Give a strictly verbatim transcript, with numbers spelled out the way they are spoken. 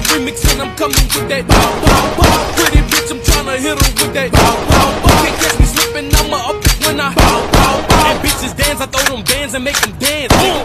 remix and I'm coming with that bow, bow, bow. Pretty bitch, I'm tryna hit her with that bow, bow, bow. Can't catch me slipping, I'ma up it when I bow, bow, bow. And bitches dance, I throw them bands and make them dance.